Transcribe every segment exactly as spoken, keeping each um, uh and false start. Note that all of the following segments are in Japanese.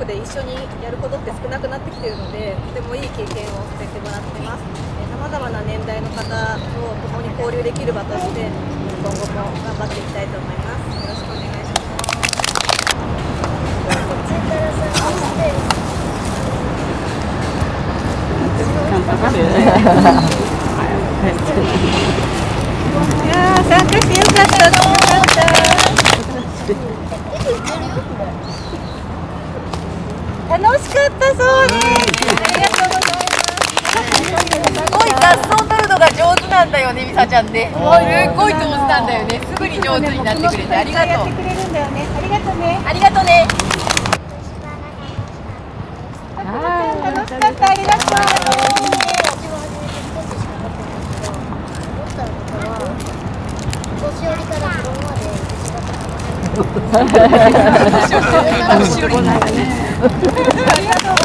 族で一緒にやることって少なくなってきているので、とてもいい経験をさせてもらってます。さまざまな年代の方と共に交流できる場として、今後も頑張っていきたいと思います。よろしくお願いします。いやー、参加してよかった、よかった。楽しかったそうです。ありがとうございます。 すごい雑草取るのが上手なんだよね、みさちゃんね。すごい上手なんだよね。すぐに上手になってくれてありがとう。 やってくれるんだよね。ありがとうね。 ありがとうね。 楽しかった。ありがとう。 年寄りから子供まで年寄りなんだね。 ありがとう。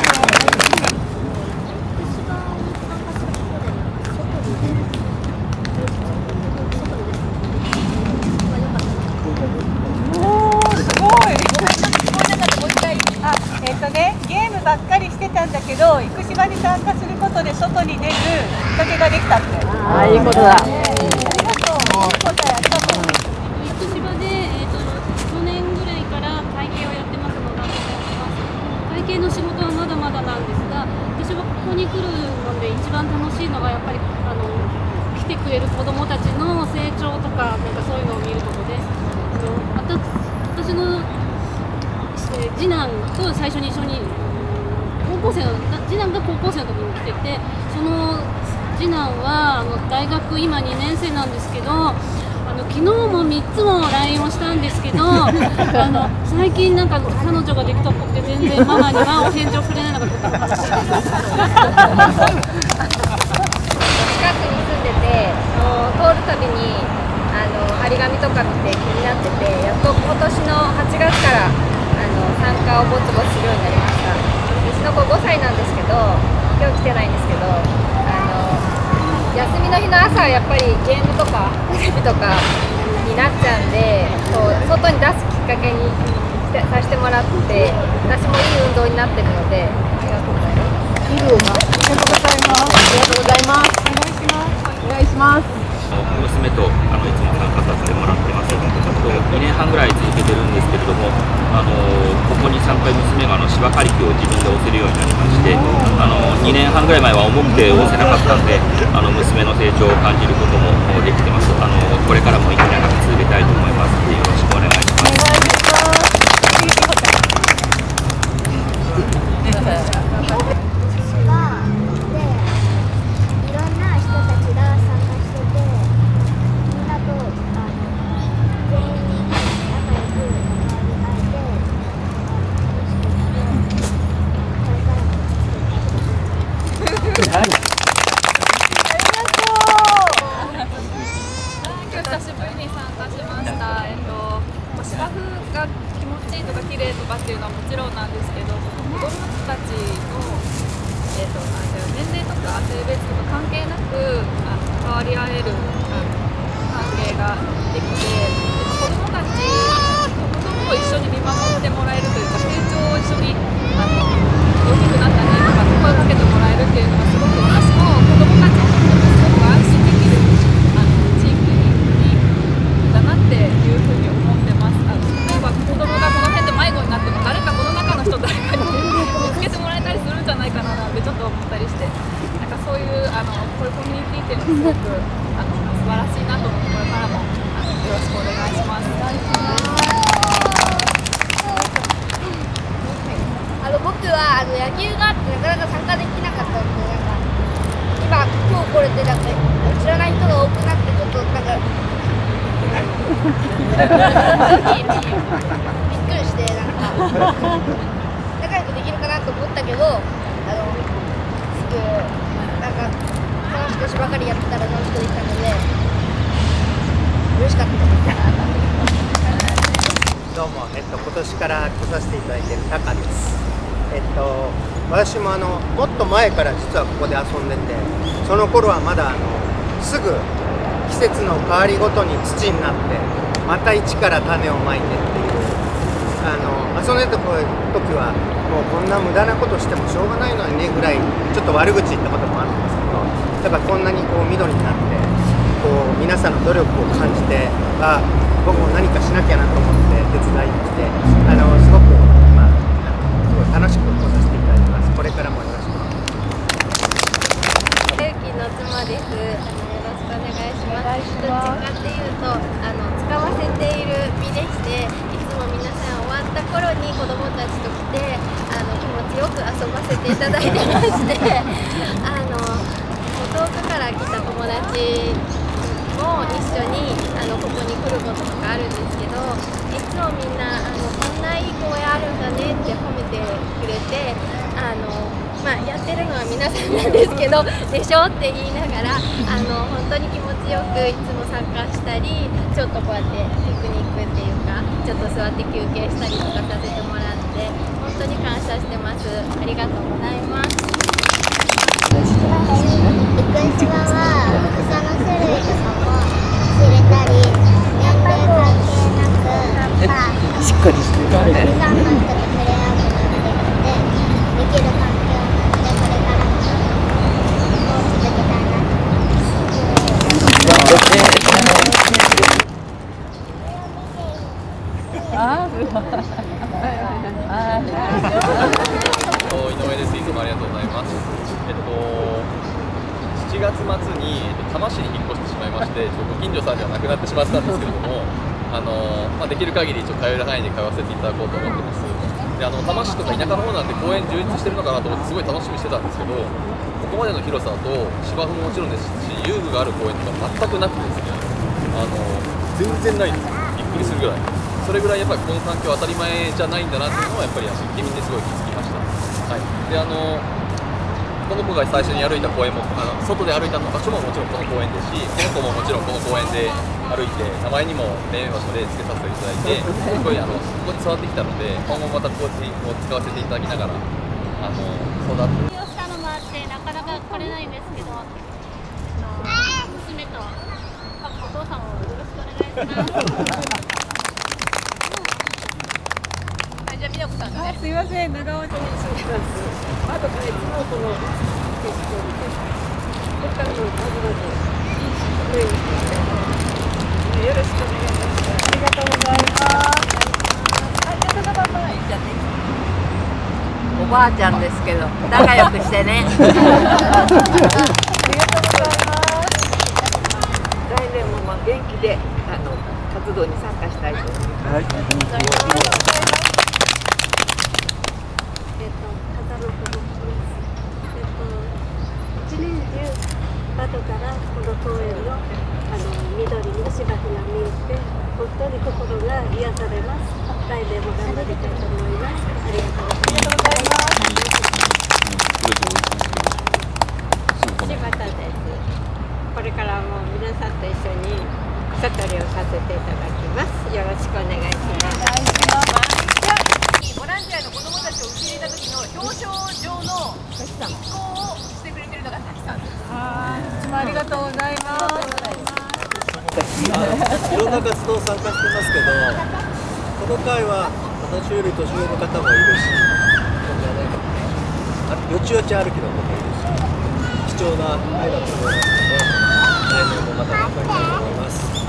えっとね、ゲームばっかりしてたんだけど、生島に参加することで外に出るきっかけができたって。 ああ、いいことだ。 ありがとう。いいことや、ありがとう。 生島で、えー、と去年ぐらいから会計をやってますのが、会計の仕事はまだまだなんですが、私はここに来るので一番楽しいのがやっぱりあの来てくれる子どもたちの成長とか、なんかそういうのを見ることで、あの私の次男と最初に一緒に高校生の次男が高校生の時に来てて、その次男はあの大学今にねん生なんですけど、あの昨日もみっつも ライン をしたんですけどあの最近なんか彼女ができたっぽくて全然ママにはお返事をくれないのがとても楽しいです。 近くに住んでて、もう通るたびにあの張り紙とか見て気になってて、やっと今年のはちがつからあの参加をぼちぼちするようになりました。うちの子ごさいなんですけど、今日来てないんですけど、あの休みの日の朝はやっぱりゲームとかテレビとかになっちゃうんで、そう外に出すきっかけにさせてもらって、私もいい運動になってるので、ありがとうございます。 ありがとうございます。ありがとうございます。お願いします。お願いします。 娘とあのいつも参加させてもらってます。にねんはんぐらい続けてるんですけれども、あのここにさんかい娘があの芝刈り機を自分で押せるようになりまして、あのにねんはんぐらい前は重くて押せなかったんで、あの娘の成長を感じることもできてます。あのこれからも息長く続けたいと思いますので、よろしくお願いします。 久しぶりに参加しました。えっと、芝生が気持ちいいとか綺麗とかっていうのはもちろんなんですけど、子どもたちの、えっと、なんだよ年齢とか性別とか関係なくあの関わり合えるあの関係ができて、子どもたち子どもを一緒に見守ってもらえるというか、成長を一緒にあの大きくなったねとか声をかけてもらえるっていうのがすごく、私も子どもたちにとってすごく安心できるあの地域だなっていうふうに思ってます。あの例えば子供がこの辺で迷子になっても、誰かこの中の人誰かに見つけてもらえたりするんじゃないかななんてちょっと思ったりして、なんかそういうあのこういうコミュニティっていうのはすごくあの素晴らしいなと思って、これからもあのよろしくお願いします。 あの僕はあの野球があってなかなか参加できなかったので、なんか今今日これでなんか知らない人が多くなって、ちょっとなんかびっくりして、なんか仲良くできるかなと思ったけど、あのすぐなんか楽しく芝刈りやってたら楽しくできたので嬉しかったです。 どうも、えっと、今年から来させていただいているタカです。えっと、私もあのもっと前から実はここで遊んでて、その頃はまだあのすぐ季節の変わりごとに土になって、また一から種をまいてっていう、あの遊んでた時はもうこんな無駄なことしてもしょうがないのにねぐらいちょっと悪口言ったこともあるんですけど、やっぱこんなにこう緑になってこう皆さんの努力を感じて、あ僕も何かしなきゃなと思って手伝いに来て、あのすごく今すごい楽しく来させていただきます。これからもよろしくお願いします。 ゆうきの妻です。あのよろしくお願いします。どっちかっていうとあの使わせている身でして、いつも皆さん終わった頃に子どもたちと来てあの気持ちよく遊ばせていただいてましてあの遠くから来た友達も一緒にあのここに来ることとかあるんですけど、いつもみんなあのこんないい公園あるんだねって褒めてくれて、あのまあ、やってるのは皆さんなんですけどでしょって言いながらあの本当に気持ちよくいつも参加したり、ちょっとこうやってピクニックっていうかちょっと座って休憩したりとかさせてもらって本当に感謝してます。ありがとうございます。 生島は草の種類とかも知れたり、年齢関係なくしっかりしてるね。たくさんの人と触れ合うことができてできる環境なので、これからも続けたいなと思います。 あーすごい。あ井上です。いつもありがとうございます。えっとしちがつ末に、えっと、多摩市に引っ越してしまいまして、ご近所さんではなくなってしまったんですけれども、あのまあ、できる限り一応通える範囲で通わせていただこうと思ってます。で、あの多摩市とか田舎の方なんで公園充実してるのかなと思ってすごい楽しみにしてたんですけど、ここまでの広さと芝生ももちろんですし、遊具がある公園とか全くなくてですね、あの全然ないんですよ。びっくりするぐらい。それぐらいやっぱりこの環境は当たり前じゃないんだなっていうのはやっぱり走ってみてすごい気づきました。はい、であのこの子が最初に歩いた公園もあの外で歩いた場所ももちろんこの公園ですし、この子ももちろんこの公園で歩いて名前にも命名場所で付けさせていただいて、すごいあのここに座ってきたので、今後またここに使わせていただきながらあの育って吉田のもあってなかなか来れないんですけど、娘とお父さんもよろしくお願いします。 じゃあ美奈子さんがね。 すいません、長尾町に住んでます。後からいつもこの景色を見て、ここからのまずまずいい声をして、よろしくお願いします。ありがとうございます。あ、じゃあそのまま行っちゃって。 おばあちゃんですけど仲良くしてね。 ありがとうございます。来年もまあ元気であの活動に参加したいと思います。はい。ありがとうございます。 えっと、風間と申します。えっと、一年中窓からこの公園のあの緑の芝生が見えて、本当に心が癒されます。来年も頑張りたいと思います。ありがとうございます。 柴田です。これからも皆さんと一緒に草取りをさせていただきます。よろしくお願いします。 ボランティアの子どもたちを受け入れた時の表彰状の実行をしてくれてるのが滝さんです。 あー、いつもありがとうございます。 いろんな活動参加してますけど、この会は私より年上の方もいるし、よちよち歩きの子もいるし、貴重な会だと思いますので、来年もまた頑張りたいと思います。